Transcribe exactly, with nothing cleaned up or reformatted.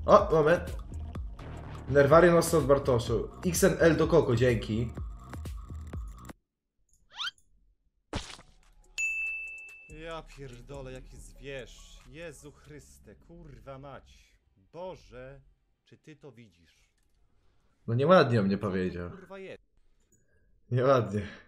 O, moment. Nerwarian ostro od Bartoszu. X N L do Koko, dzięki. Ja pierdolę, jaki zwierz. Jezu Chryste, kurwa mać. Boże, czy ty to widzisz? No nieładnie o mnie powiedział. Kurwa jest. Nieładnie.